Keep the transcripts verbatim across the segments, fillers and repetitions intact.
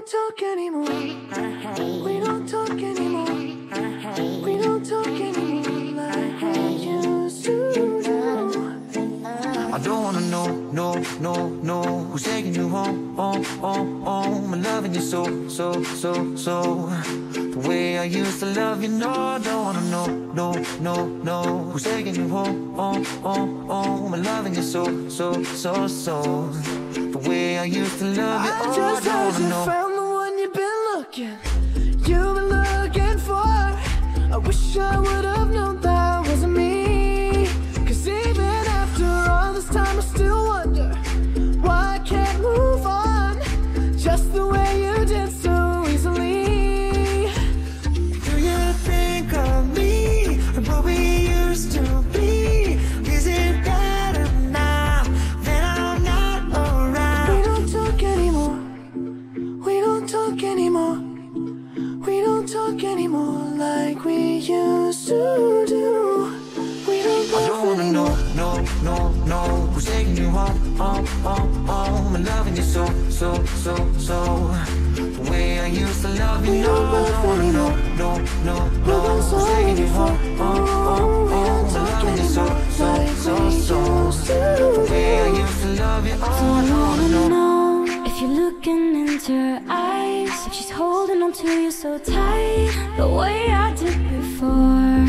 don't talk anymore. We don't talk anymore. We don't talk anymore like we used to do. I don't wanna know, no, no, no, who's taking you home, home, home, home, and loving you so, so, so, so. The way I used to love you, no, I don't wanna know, no, no, no, who's taking you home, home, home, home, and loving you so, so, so, so. The way I used to love you, I oh, just I don't heard wanna you know. found the one you've been looking, you've been looking for. I wish I would have known that wasn't me. Cause even after all this time I still wonder why I can't move on just the way you did so easily. Do you think of me and what we used to be? Is it better now that I'm not around? We don't talk anymore. We don't talk anymore. We don't talk anymore like we used to do. We don't I don't wanna know, no, no, no, who's taking you home, home, home, home, and loving you so, so, so, so. The way I used to love you, no, I don't wanna know, no, no, no, who's taking you home, home, home, home, and loving you so, so, so, so. The way I used to love you, oh, I don't wanna know. If you're looking into her eyes, if she's holding on to you so tight, the way I did before,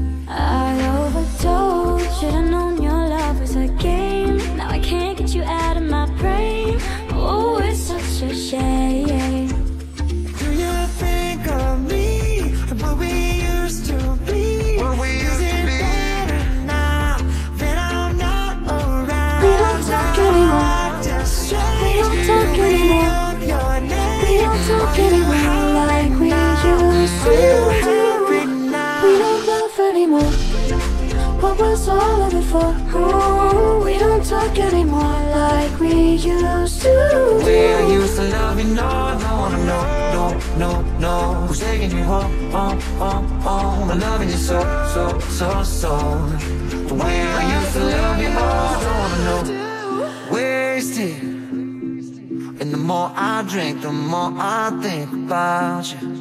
I overdosed. Should've known your love was a game. Now I can't get you out of my brain. Oh, it's such a shame. Do you think of me and what we used to be? What we used to be? Better now that I'm not around. We don't talk anymore. We don't talk anymore. We don't talk anymore like we used to do. We don't love anymore. What was all of it for? Oh, we don't talk anymore like we used to The way I do. used to love you, no, I don't wanna know, no, no, no, who's taking you home, home, home, home, and loving you so, so, so, so. The way I used to love you, oh, I don't wanna know. Wasted. And the more I drink, the more I think about you.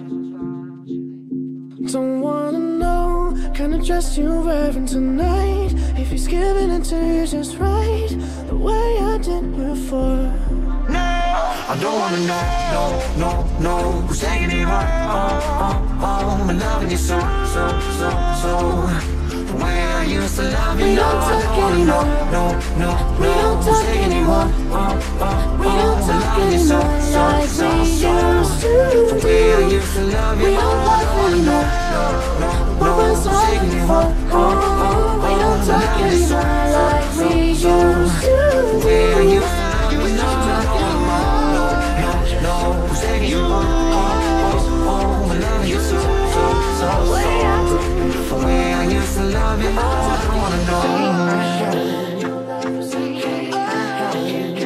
Don't wanna know kind of dress you're wearing tonight. If he's giving it to you just right, the way I did before. No, I don't wanna know, no, no, no, who's taking you home, home, home, home, and loving you so, so, so, so. The way I used to love you, We no, don't I talk don't wanna anymore. know, no, no, We no, don't who's talk taking you anymore. home, home, home, We home, don't and talk loving you so, anymore so, like so, we so. used to The way I do. used to love you, We no, don't I love don't wanna anymore. know, no, no, What no, was who's all taking of you it home, for? home, Oh, home, we home, don't and talk loving you so, anymore so, like so, we so. used to The way I do. used to love you, no, I don't wanna know, no, no, no, who's taking you home, home, home, home, and loving you so, so, so, so. The way I used to love you, oh, I don't wanna know.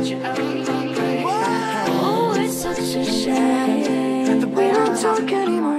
Oh, it's such a shame. We don't talk anymore.